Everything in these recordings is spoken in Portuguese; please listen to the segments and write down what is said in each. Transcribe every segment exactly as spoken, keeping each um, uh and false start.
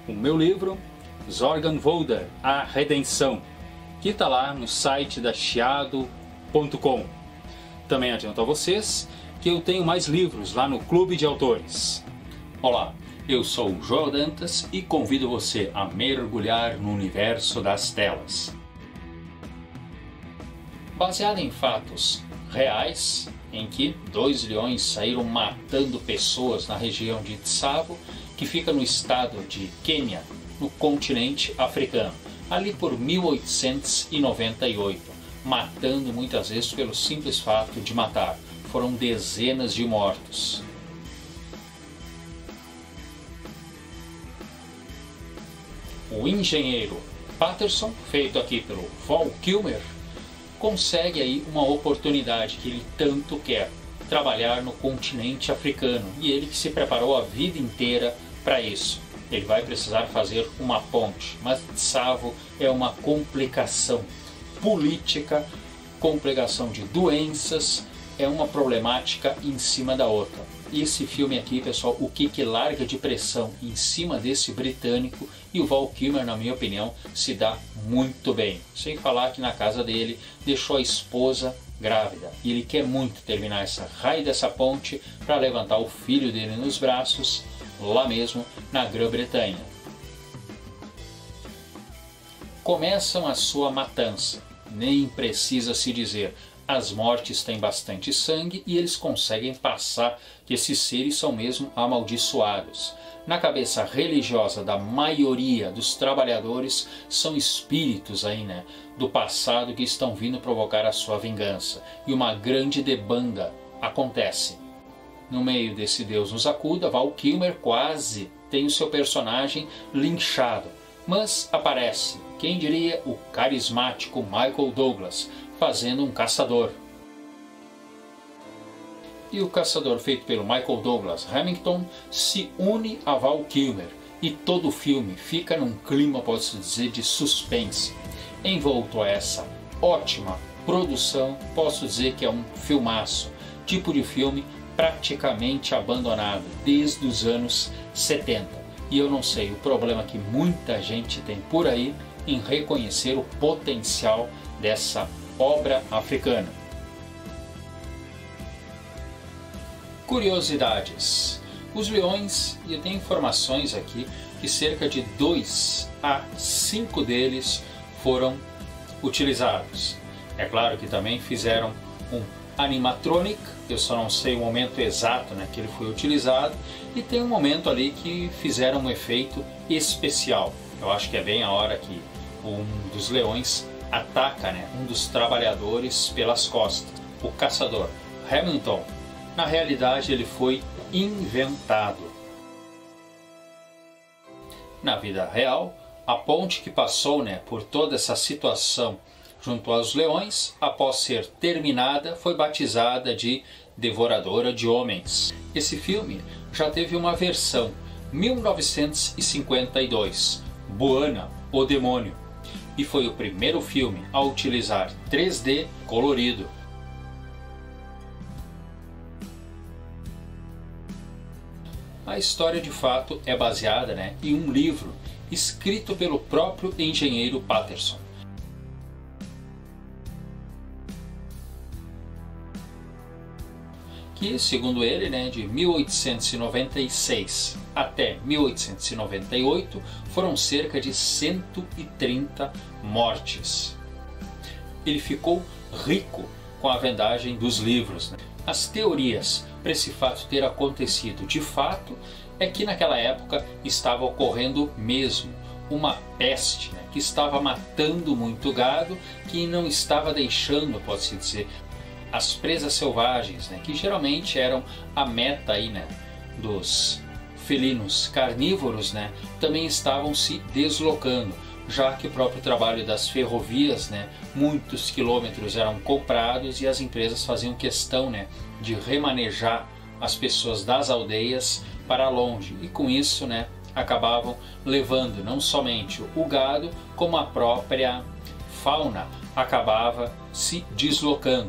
o meu livro Zorgenwälder, A Redenção, que está lá no site da chiado ponto com. Também adianto a vocês que eu tenho mais livros lá no Clube de Autores. Olá, eu sou o Joel Dantas e convido você a mergulhar no universo das telas. Baseado em fatos reais, em que dois leões saíram matando pessoas na região de Tsavo, que fica no estado de Quênia, no continente africano, ali por mil oitocentos e noventa e oito, matando muitas vezes pelo simples fato de matar. Foram dezenas de mortos. O engenheiro Patterson, feito aqui pelo Val Kilmer, consegue aí uma oportunidade que ele tanto quer, trabalhar no continente africano, e ele que se preparou a vida inteira para isso. Ele vai precisar fazer uma ponte, mas Tsavo é uma complicação política, complicação de doenças, é uma problemática em cima da outra. E esse filme aqui, pessoal, o que que larga de pressão em cima desse britânico, e o Val Kilmer, na minha opinião, se dá muito bem. Sem falar que na casa dele deixou a esposa grávida, e ele quer muito terminar essa raio dessa ponte para levantar o filho dele nos braços, lá mesmo na Grã-Bretanha. Começam a sua matança, nem precisa se dizer. As mortes têm bastante sangue e eles conseguem passar que esses seres são mesmo amaldiçoados. Na cabeça religiosa da maioria dos trabalhadores são espíritos aí, né, do passado que estão vindo provocar a sua vingança. E uma grande debanda acontece. No meio desse Deus nos acuda, Val Kilmer quase tem o seu personagem linchado. Mas aparece, quem diria, o carismático Michael Douglas, fazendo um caçador. E o caçador feito pelo Michael Douglas Hamilton se une a Val Kilmer, e todo o filme fica num clima, pode-se dizer, de suspense. Envolto a essa ótima produção, posso dizer que é um filmaço, tipo de filme praticamente abandonado desde os anos setenta. E eu não sei o problema que muita gente tem por aí em reconhecer o potencial dessa obra africana. Curiosidades. Os leões, e eu tenho informações aqui que cerca de dois a cinco deles foram utilizados. É claro que também fizeram um animatronic, eu só não sei o momento exato, né, que ele foi utilizado, e tem um momento ali que fizeram um efeito especial. Eu acho que é bem a hora que um dos leões ataca, né, um dos trabalhadores pelas costas, o caçador Hamilton. Na realidade ele foi inventado. Na vida real, a ponte que passou, né, por toda essa situação junto aos leões, após ser terminada, foi batizada de Devoradora de Homens. Esse filme já teve uma versão, mil novecentos e cinquenta e dois, Buana, o Demônio, e foi o primeiro filme a utilizar três D colorido. A história de fato é baseada, né, em um livro escrito pelo próprio engenheiro Patterson. Que, segundo ele, né, de mil oitocentos e noventa e seis até mil oitocentos e noventa e oito foram cerca de cento e trinta mortes. Ele ficou rico com a vendagem dos livros, né? As teorias para esse fato ter acontecido de fato é que naquela época estava ocorrendo mesmo uma peste, né, que estava matando muito gado, que não estava deixando, pode-se dizer, as presas selvagens, né, que geralmente eram a meta aí, né, dos felinos carnívoros, né, também estavam se deslocando, já que o próprio trabalho das ferrovias, né, muitos quilômetros eram comprados e as empresas faziam questão, né, de remanejar as pessoas das aldeias para longe, e com isso, né, acabavam levando não somente o gado, como a própria fauna acabava se deslocando, né?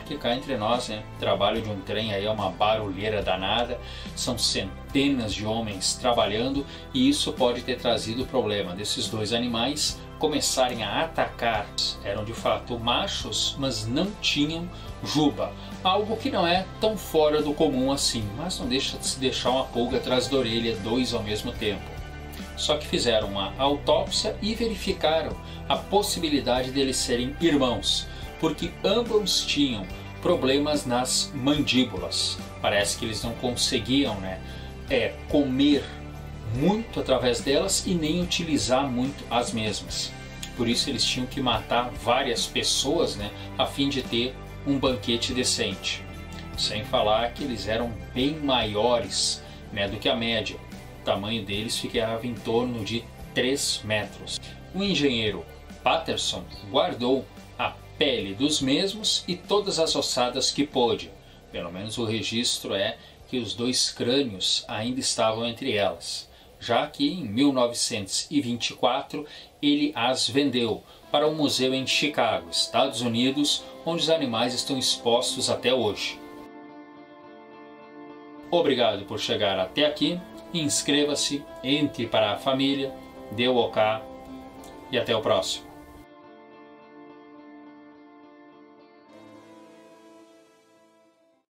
que cá entre nós, né, o trabalho de um trem aí é uma barulheira danada, são centenas de homens trabalhando e isso pode ter trazido o problema desses dois animais começarem a atacar. Eram de fato machos, mas não tinham juba, algo que não é tão fora do comum assim, mas não deixa de se deixar uma pulga atrás da orelha, dois ao mesmo tempo. Só que fizeram uma autópsia e verificaram a possibilidade deles serem irmãos, porque ambos tinham problemas nas mandíbulas. Parece que eles não conseguiam, né, é, comer muito através delas e nem utilizar muito as mesmas. Por isso eles tinham que matar várias pessoas, né, a fim de ter um banquete decente. Sem falar que eles eram bem maiores, né, do que a média. O tamanho deles ficava em torno de três metros. O engenheiro Patterson guardou a pele dos mesmos e todas as ossadas que pôde. Pelo menos o registro é que os dois crânios ainda estavam entre elas, já que em mil novecentos e vinte e quatro ele as vendeu para um museu em Chicago, Estados Unidos, onde os animais estão expostos até hoje. Obrigado por chegar até aqui, inscreva-se, entre para a família, dê o OK e até o próximo.